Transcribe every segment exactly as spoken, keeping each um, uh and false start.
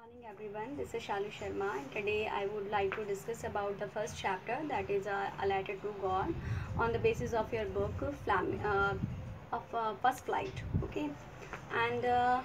Morning everyone, this is Shalu Sharma and today I would like to discuss about the first chapter, that is uh, a letter to God, on the basis of your book Flam uh, of uh, First Flight. Okay, and uh,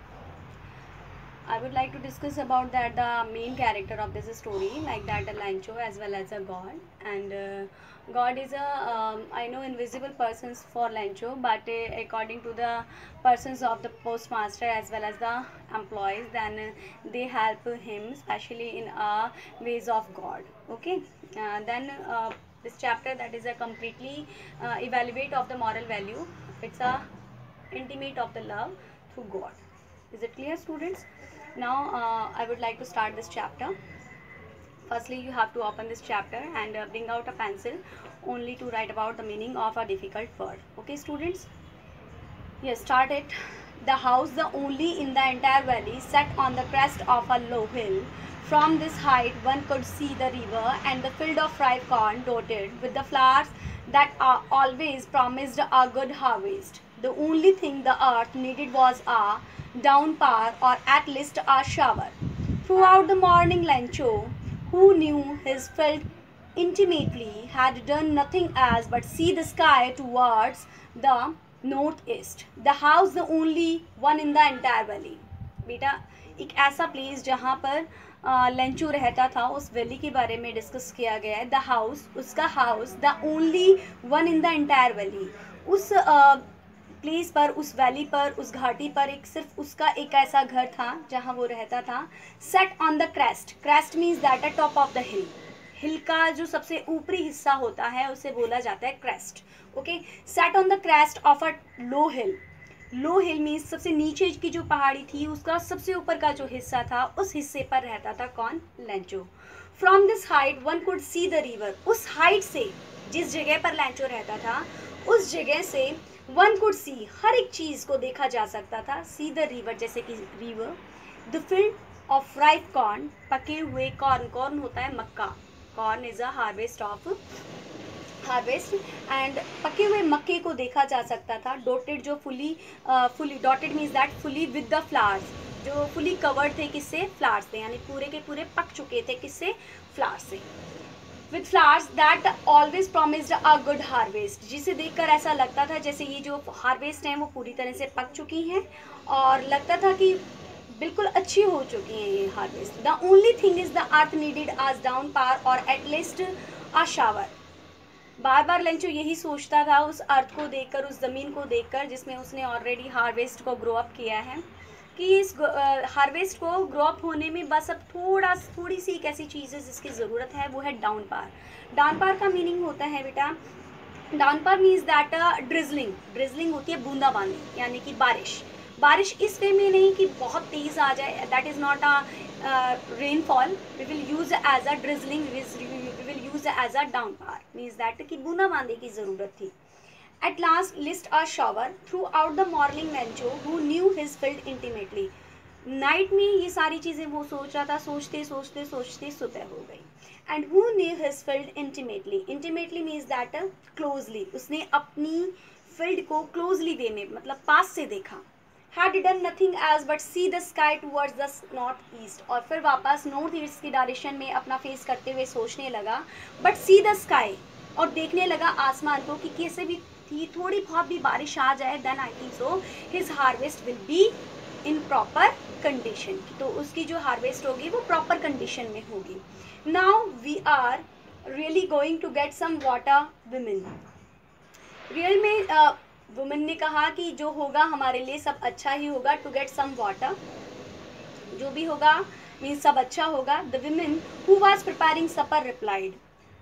I would like to discuss about that the main character of this story, like that a Lancho as well as a god. And uh, God is a um, I know invisible persons for Lancho, but uh, according to the persons of the postmaster as well as the employees, then uh, they help him, especially in uh, ways of God. Okay, uh, then uh, this chapter, that is a completely uh, evaluate of the moral value. It's a intimate of the love through God. Is it clear, students? Now uh, I would like to start this chapter. Firstly, you have to open this chapter and uh, bring out a pencil only to write about the meaning of a difficult word. Okay, students? Yes, start it. The house, the only in the entire valley, set on the crest of a low hill. From this height, one could see the river and the field of ripe corn dotted with the flowers that are always promised a good harvest. The only thing the earth needed was a downpour, or at least a shower. Throughout the morning, Lencho, who knew his field intimately, had done nothing else but see the sky towards the northeast. The house, the only one in the entire valley. बेटा एक ऐसा place जहाँ पर Lencho रहता था, उस valley के बारे में डिस्कस किया गया है. द हाउस, उसका house, the only one in the entire valley. उस प्लेस पर, उस वैली पर, उस घाटी पर एक सिर्फ उसका एक ऐसा घर था जहाँ वो रहता था. Set on the crest. Crest means that a top of the hill. Hill का जो सबसे ऊपरी हिस्सा होता है उसे बोला जाता है crest. Okay, set on the crest of a low hill. Low hill means सबसे नीचे की जो पहाड़ी थी उसका सबसे ऊपर का जो हिस्सा था, उस हिस्से पर रहता था कौन? Lencho. From this height one could see the river. उस हाइट से, जिस जगह पर लेंचो रहता था, उस जगह से वन कुड सी, हर एक चीज को देखा जा सकता था. सी द रिवर, जैसे कि river. The field of ripe corn, पके हुए कॉर्न. कॉर्न होता है मक्का. Corn is a harvest of harvest and पके हुए मक्के को देखा जा सकता था. डॉटेड, जो fully fully dotted means that fully with the flowers, जो फुली कवर्ड थे किससे? फ्लावर्स से, यानी पूरे के पूरे पक चुके थे किससे? फ्लावर्स से. With flowers that always promised a good harvest, जिसे देखकर ऐसा लगता था जैसे ये जो हार्वेस्ट हैं वो पूरी तरह से पक चुकी हैं और लगता था कि बिल्कुल अच्छी हो चुकी हैं ये harvest. The only thing is the earth needed आज डाउन पार और एटलीस्ट अ शावर. बार बार लेंचो यही सोचता था उस अर्थ को देखकर, उस ज़मीन को देखकर जिसमें उसने ऑलरेडी हार्वेस्ट को ग्रो अप किया है, कि इस हार्वेस्ट को ग्रो अप होने में बस अब थोड़ा थोड़ी सी एक ऐसी चीज़ है जिसकी ज़रूरत है, वो है डाउन पार. डाउन पार का मीनिंग होता है बेटा, downpour means that drizzling. Drizzling होती है बूंदाबांदी, यानी कि बारिश. बारिश इस वे में नहीं कि बहुत तेज़ आ जाए, that is not a rainfall. We will use as a drizzling, we will use as a downpour, means that कि बूंदाबांदी की ज़रूरत थी. At last, list a shower throughout the morning. Lencho, who knew his field intimately. Night में ये सारी चीज़ें वो सोच रहा था, सोचते सोचते सोचते सुबह हो गई. And who knew his field intimately. Intimately means that closely. उसने अपनी फील्ड को क्लोजली वे में, मतलब पास से देखा. had done nothing else but see the sky towards the north east. और फिर वापस नॉर्थ ईस्ट की डायरेक्शन में अपना फेस करते हुए सोचने लगा. बट सी द स्काई, और देखने लगा आसमान को कि कैसे भी थी थोड़ी बहुत भी बारिश आ जाए, then I think so his harvest will be in proper condition. तो उसकी जो हार्वेस्ट होगी वो प्रॉपर कंडीशन में होगी. Now we are really going to get some water women. Real में वुमेन uh, ने कहा कि जो होगा हमारे लिए सब अच्छा ही होगा. टू गेट सम वाटर, जो भी होगा मीन्स सब अच्छा होगा. The women who was preparing supper replied,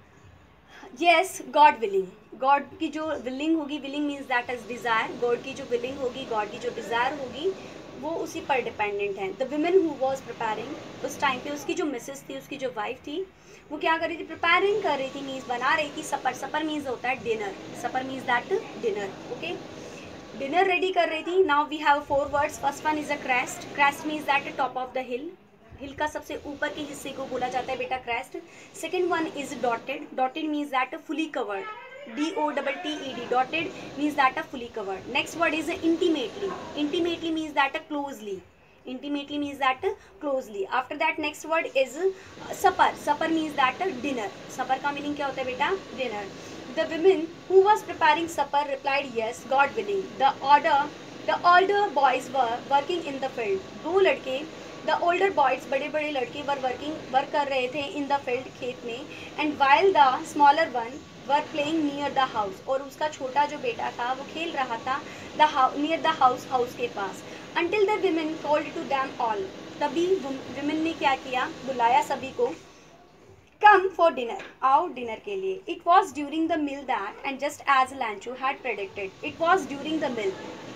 yes God willing. God की जो विलिंग होगी, willing means that is desire. God की जो विलिंग होगी, गॉड की जो डिज़ायर होगी, वो उसी पर डिपेंडेंट है. The women who was preparing, उस टाइम पे उसकी जो मिसेस थी, उसकी जो वाइफ थी, वो क्या कर रही थी? प्रिपेयरिंग कर रही थी, मीन्स बना रही थी सपर. सपर मीन्स होता है dinner. Supper means that dinner. Okay, dinner ready कर रही थी. Now we have four words. First one is a crest. Crest means that top of the hill. Hill का सबसे ऊपर के हिस्से को बोला जाता है बेटा crest. Second one is dotted. Dotted means that fully covered. D O double T E D. Dotted means that fully covered. Next word is intimately. Intimately means that closely. Intimately means that closely. After that next word is supper. Supper means that dinner. Supper का meaning क्या होता है बेटा? Dinner. The women who was preparing supper replied yes, God willing. The order the older boys were working in the field. दो लड़के the older boys बड़े बड़े लड़के were working work कर रहे थे in the field खेत में, and while the smaller one were playing near the house. और उसका छोटा जो बेटा था वो खेल रहा था the house near the house house के पास. Until the women called to them all. तभी women ने क्या किया? बुलाया सभी को. Come for dinner. आओ डिनर के लिए. It was during the meal that, and just as Lanchu had predicted, it was during the meal.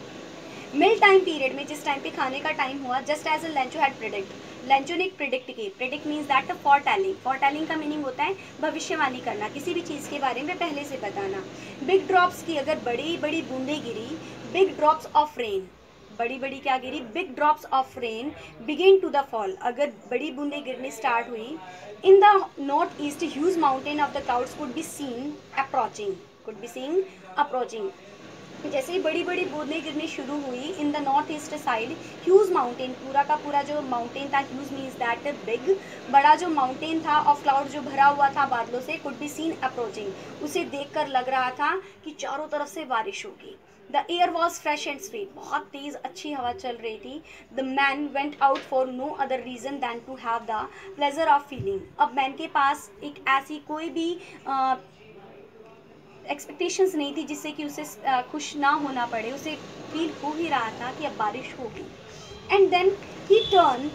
Meal time period में जिस टाइम पे खाने का टाइम हुआ, just as Lencho had predict, Lencho ने एक प्रिडिक्ट की. Predict means that foretelling. Foretelling का मीनिंग होता है भविष्यवाणी करना, किसी भी चीज़ के बारे में पहले से बताना. बिग ड्रॉप्स की अगर बड़ी बड़ी बूंदें गिरी, बिग ड्रॉप्स ऑफ रेन, बड़ी बड़ी क्या गिरी? Big drops of rain begin to the fall, अगर बड़ी बूंदें गिरनी स्टार्ट हुई. In the north east huge mountain of the clouds could be seen approaching, could be seen approaching. जैसे ही बड़ी बड़ी बूंदें गिरनी शुरू हुई in the north east side, huge mountain, पूरा का पूरा जो माउंटेन था, ह्यूज मीन्स दैट बिग, बड़ा जो माउंटेन था ऑफ क्लाउड जो भरा हुआ था बादलों से, कुड बी सीन अप्रोचिंग, उसे देखकर लग रहा था कि चारों तरफ से बारिश होगी. The air was fresh and sweet, बहुत तेज अच्छी हवा चल रही थी. The man went out for no other reason than to have the pleasure of feeling. अब मैन के पास एक ऐसी कोई भी uh, एक्सपेक्टेशंस नहीं थी जिससे कि उसे खुश ना होना पड़े, उसे फील हो ही रहा था कि अब बारिश होगी. And then he turn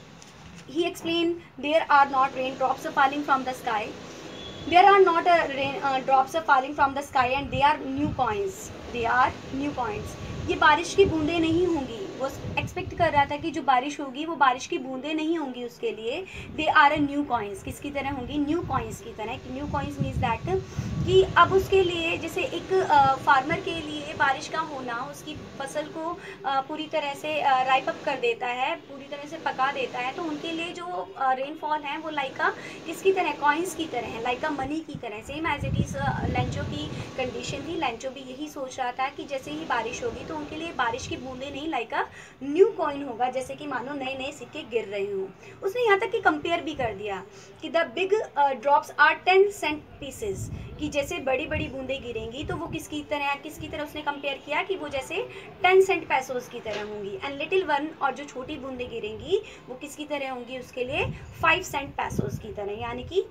he explain, there are not rain drops falling from the sky, there are not rain drops falling from the sky and they are new coins, they are new coins. ये बारिश की बूंदें नहीं होंगी, वो expect कर रहा था कि जो बारिश होगी वो बारिश की बूंदें नहीं होंगी उसके लिए. They are a new coins, किसकी तरह होंगी? न्यू कॉइन्स की तरह. न्यू कॉइन्स मीन्स दैट कि अब उसके लिए, जैसे एक फार्मर के लिए बारिश का होना उसकी फसल को आ, पूरी तरह से राइप अप कर देता है, पूरी तरह से पका देता है, तो उनके लिए जो रेनफॉल है वो लाइक अ किसकी तरह? कॉइन्स की तरह है, लाइक अ मनी की तरह. Same as it is Lencho की कंडीशन थी. लेंचो भी यही सोच रहा था कि जैसे ही बारिश होगी तो उनके लिए बारिश की बूंदें नहीं, लाइक अ न्यू कॉइन होगा, जैसे कि मानो नए नए सिक्के गिर रहे हों. उसने यहाँ तक कि कंपेयर भी कर दिया कि the big drops are ten cent pieces, कि जैसे बड़ी बड़ी बूंदें गिरेंगी तो वो किसकी तरह किसकी तरह उसने कंपेयर किया कि वो जैसे टेन सेंट पैसोस की तरह होंगी. एंड लिटिल वन, और जो छोटी बूंदें गिरेंगी वो किसकी तरह होंगी? उसके लिए फाइव सेंट पैसोस की तरह, यानी कि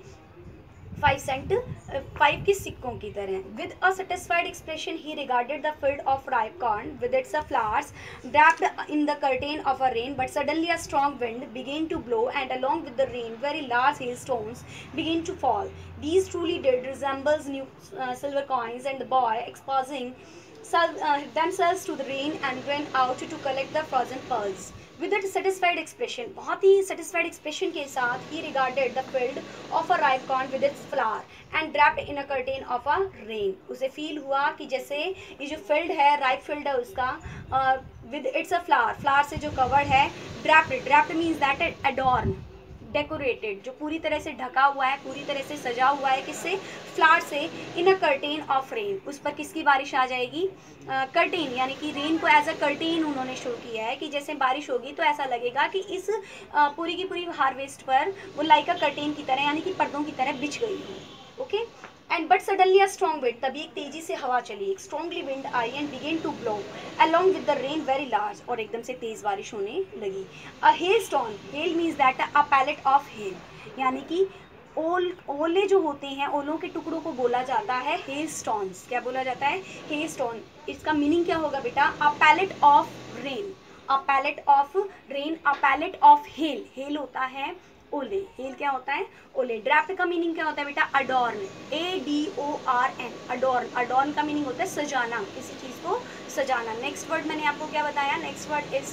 फाइव सेंट फाइव की सिक्कों की तरह. With a satisfied expression he regarded the field of ripe corn with its flowers wrapped in the curtain of a rain, but suddenly a strong wind began to blow, and along with the rain very large hailstones began to fall. These truly did resemble new uh, silver coins, and the boy exposing uh, themselves to the rain and went out to collect the frozen pearls. With a satisfied expression, बहुत ही satisfied expression के साथ he regarded the field of a ripe corn with its flower and wrapped in a curtain of a rain. उसे feel हुआ कि जैसे ये जो field है, ripe field है उसका, uh, with its a flower, flower से जो covered है, wrapped, wrapped means that adorn, decorated, जो पूरी तरह से ढका हुआ है, पूरी तरह से सजा हुआ है, किससे? फ्लावर से. In a curtain of rain, उस पर किसकी बारिश आ जाएगी? कर्टेन, यानी कि रेन को एज अ कर्टेन उन्होंने शो किया है कि जैसे बारिश होगी तो ऐसा लगेगा कि इस uh, पूरी की पूरी हार्वेस्ट पर वो लाइक अ कर्टेन की तरह, यानी कि पर्दों की तरह बिछ गई हो. Okay. And but suddenly a strong wind, तभी एक तेजी से हवा चली, एक स्ट्रॉन्गली विंड आई and began to blow along with the rain very large, और एकदम से तेज बारिश होने लगी. A hail stone, hail means that a pellet of hail, यानी कि ओल ओले जो होते हैं, ओलों के टुकड़ों को बोला जाता है हेल स्टोन्स. क्या बोला जाता है? Hello stone. इसका मीनिंग क्या होगा बेटा? A pellet of rain, a pellet of rain, a pellet of hail. Hail होता है ओले, हेल क्या होता है? ओले. ड्रैप्ट का मीनिंग क्या होता है बेटा? Adorn, A D O R N, adorn. Adorn का मीनिंग होता है सजाना, किसी चीज़ को सजाना. नेक्स्ट वर्ड मैंने आपको क्या बताया? Next word is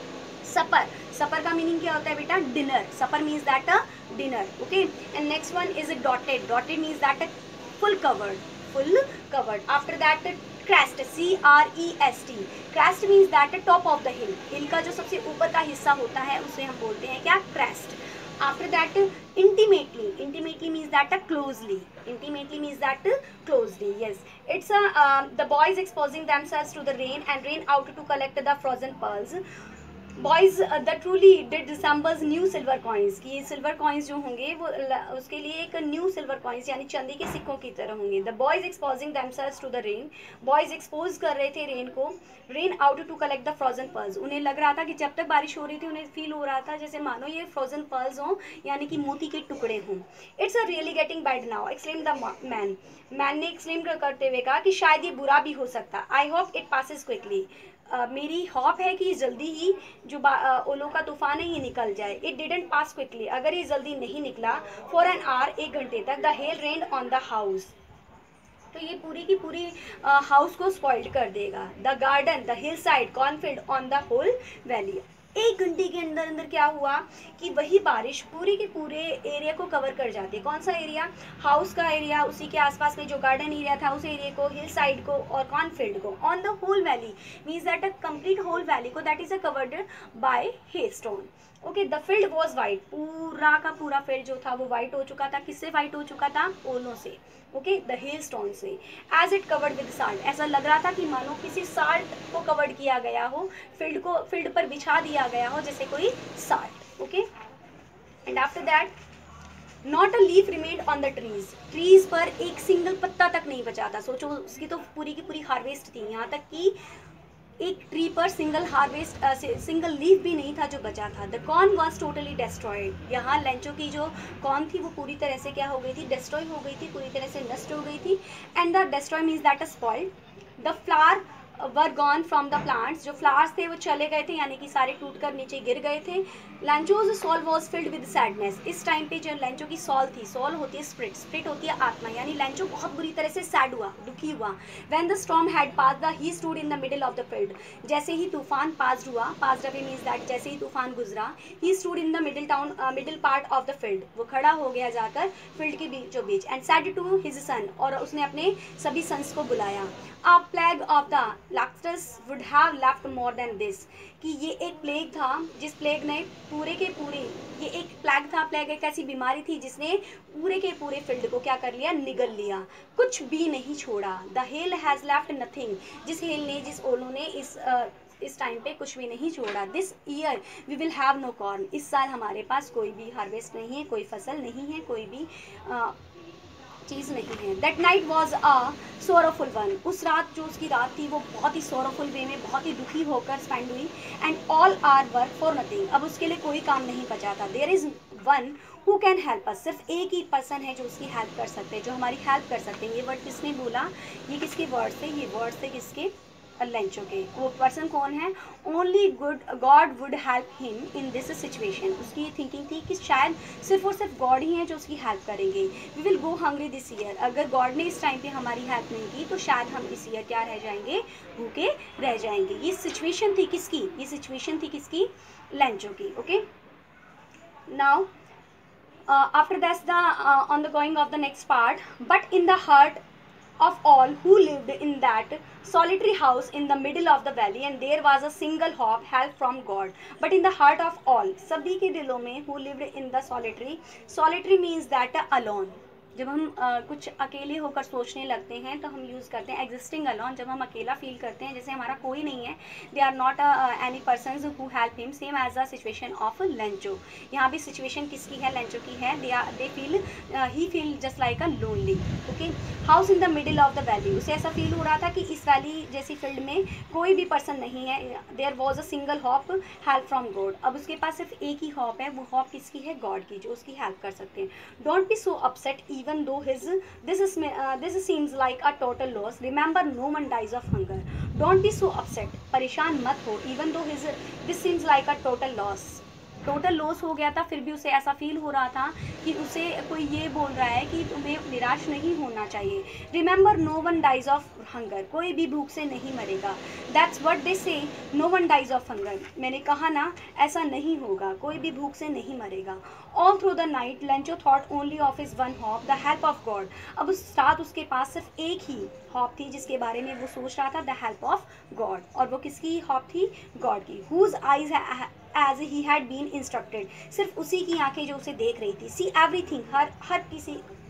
supper. Supper का मीनिंग क्या होता है बेटा? Dinner. Supper means that a dinner. Okay. And next one is dotted. Dotted means that full covered, full covered. After that crest, C R E S T. crest means that top of the hill. Hill का जो सबसे ऊपर का हिस्सा होता है उसे हम बोलते हैं क्या? crest. After that intimately. Intimately means that closely. Intimately means that closely. Yes. It's a uh, the boys exposing themselves to the rain and ran out to collect the frozen pearls. Boys the truly did resembles new silver coins, कि silver coins जो होंगे वो उसके लिए एक new silver coins यानी चांदी के सिक्कों की तरह होंगे. The boys exposing themselves to the rain, boys expose कर रहे थे रेन को. Rain out to collect the frozen pearls, उन्हें लग रहा था कि जब तक बारिश हो रही थी उन्हें फील हो रहा था जैसे मानो ये फ्रोजन पर्ल्स हों यानी कि मोती के टुकड़े हों. It's a really getting bad now exclaim the man, man ने एक्सक्लेम करते हुए कहा कि शायद ये बुरा भी हो सकता. I hope it passes quickly, Uh, मेरी हॉप है कि जल्दी ही जो uh, ओलो का तूफान है ये निकल जाए. इट डिडंट पास क्विकली, अगर ये जल्दी नहीं निकला फॉर एन आवर, एक घंटे तक, the hail rain on the house, तो ये पूरी की पूरी हाउस uh, को स्पॉइल्ड कर देगा. The garden, the hill side, cornfield, on the whole valley. एक घंटे के अंदर अंदर क्या हुआ कि वही बारिश पूरी के पूरे एरिया को कवर कर जाती है. कौन सा एरिया? हाउस का एरिया, उसी के आसपास में जो गार्डन एरिया था उस एरिया को, हिल साइड को और कॉर्नफील्ड को. On the whole valley means that a complete whole valley को that is a covered by hailstone. Okay, the field was white, पूरा का पूरा फील्ड जो था वो वाइट हो चुका था. किससे वाइट हो चुका था? ओलों से. ओके, द हेल स्टोन से. As it covered with salt, ऐसा लग रहा था कि मानो किसी साल्ट को कवर्ड किया गया हो, फील्ड को फील्ड पर बिछा दिया गया हो जैसे कोई salt. Okay, and after that not a leaf remained on the trees, trees पर एक सिंगल पत्ता तक नहीं बचा था. सोचो उसकी तो पूरी की पूरी हार्वेस्ट थी, यहाँ तक कि एक ट्री पर सिंगल हार्वेस्ट सिंगल लीफ भी नहीं था जो बचा था. The corn was totally destroyed, यहाँ लेंचो की जो कॉर्न थी वो पूरी तरह से क्या हो गई थी? डिस्ट्रॉय हो गई थी, पूरी तरह से नष्ट हो गई थी. And the destroy means that a spoiled. The flower were gone from the plants, जो फ्लावर्स थे वो चले गए थे यानी कि सारे टूटकर नीचे गिर गए थे. Lencho's soul was filled with sadness, इस टाइम पे जो लैंचो की सोल थी, सोल होती है स्प्रिट, स्प्रिट होती है आत्मा, यानी लैंचो बहुत बुरी तरह से सैड हुआ, दुखी हुआ. When the storm had passed the he stood in the middle of the field, जैसे ही तूफान पास्ड हुआ, पास्ड अवे मीन्स दैट जैसे ही तूफान गुजरा, he stood in the middle town middle part of the field, वो खड़ा हो गया जाकर फील्ड के बीचों बीच. And said to his son, और उसने अपने सभी सन्स को बुलाया. A plague of the Lactus would have left more than this, कि ये एक प्लेग था जिस प्लेग ने पूरे के पूरे, ये एक प्लेग था, प्लेग एक ऐसी बीमारी थी जिसने पूरे के पूरे फील्ड को क्या कर लिया? निगल लिया, कुछ भी नहीं छोड़ा. The hail has left nothing, जिस हेल ने, जिस ओलों ने इस uh, इस टाइम पे कुछ भी नहीं छोड़ा. This year we will have no corn, इस साल हमारे पास कोई भी हार्वेस्ट नहीं है, कोई फसल नहीं है, कोई भी uh, चीज़ नहीं है. That night was a sorrowful one, उस रात जो उसकी रात थी वो बहुत ही सोरोफुल वे में, बहुत ही दुखी होकर स्पेंड हुई. And all our work for nothing, अब उसके लिए कोई काम नहीं बचा था. There is one who can help us, सिर्फ एक ही पर्सन है जो उसकी हेल्प कर सकते हैं, जो हमारी हेल्प कर सकते हैं. ये वर्ड किसने बोला? ये किसके वर्ड थे? ये वर्ड थे किसके? लेंचो के. वो पर्सन कौन है? Only good God would help him in this situation. उसकी ये थिंकिंग थी कि शायद सिर्फ और सिर्फ गॉड ही हैं जो उसकी हेल्प करेंगे. We will go hungry this year, अगर गॉड ने इस टाइम पे हमारी हेल्प नहीं की तो शायद हम इस ईयर क्या रह जाएंगे? भूखे रह जाएंगे. ये सिचुएशन थी किसकी? ये सिचुएशन थी किसकी? लेंचो की. Okay, now after that's the on the going of the next part. But in the heart of all who lived in that solitary house in the middle of the valley, and there was a single hope, help from God. But in the heart of all, सभी के दिलों में, who lived in the solitary, solitary means that alone. जब हम uh, कुछ अकेले होकर सोचने लगते हैं तो हम यूज़ करते हैं एग्जिस्टिंग अलॉन. जब हम अकेला फील करते हैं जैसे हमारा कोई नहीं है, they are not any person who help him, same as the situation of Lencho. यहाँ भी सिचुएशन किसकी है? लेंचो की है. They are they feel he feel just like a lonely. Okay, house in the middle of the valley, उसे ऐसा feel हो रहा था कि इस वैली जैसी फील्ड में कोई भी पर्सन नहीं है. There was a single hope, help from God. अब उसके पास सिर्फ एक ही हॉप है, वो हॉप किसकी है? गॉड की, जो उसकी हेल्प कर सकते हैं. Don't be so upset even though his this is uh, this seems like a total loss, remember no one dies of hunger. Don't be so upset, परेशान मत हो. even though his this seems like a total loss, total loss हो गया था फिर भी उसे ऐसा फील हो रहा था कि उसे कोई ये बोल रहा है कि तुम्हें निराश नहीं होना चाहिए. Remember no one dies of hunger, कोई भी भूख से नहीं मरेगा. That's what they say, no one dies of hunger. मैंने कहा ना ऐसा नहीं होगा, कोई भी भूख से नहीं मरेगा. All through the night Lencho thought only of his one hope, the help of God. अब उस रात उसके पास सिर्फ एक ही हॉप थी जिसके बारे में वो सोच रहा था, द हेल्प ऑफ गॉड. और वो किसकी हॉप थी? गॉड की. Whose eyes as he had been instructed, सिर्फ उसी की आंखें जो उसे देख रही थी. सी एवरीथिंग, हर हर किसी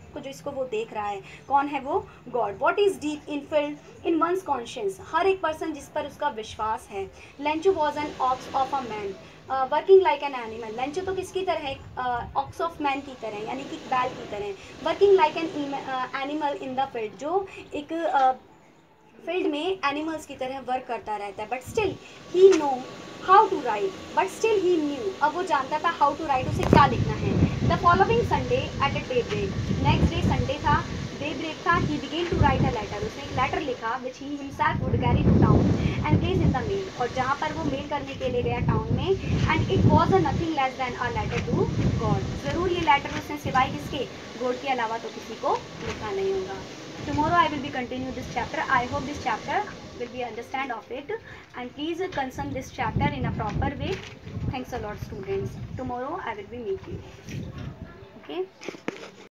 को जो इसको वो देख रहा है, कौन है वो? God. What is deep infield in one's conscious, हर एक पर्सन जिस पर उसका विश्वास है. Lencho was an ox of a man working like an animal. Lencho तो किसकी तरह है? ऑक्स ऑफ मैन की तरह, यानी कि बैल की तरह. Working like an animal in the field, जो एक फील्ड uh, में एनिमल्स की तरह वर्क करता रहता है. But still he know how to write, but still he knew, अब वो जानता था हाउ टू राइट, उसे क्या लिखना है. The following Sunday at a daybreak, next day Sunday था, डे ब्रेक था. He began to write a letter, उसने एक लेटर लिखा which he himself would carry to town and place in the mail, और जहाँ पर वो mail करने के लिए गया टाउन में. And it was a nothing less than a letter to God. ज़रूर ये लेटर उसने सिवाय किसके? गॉड के अलावा तो किसी को लिखा नहीं होगा. Tomorrow I will be continue this chapter. I hope this chapter will be understand of it, and please consume this chapter in a proper way. Thanks a lot, students. Tomorrow I will be meet you. Okay.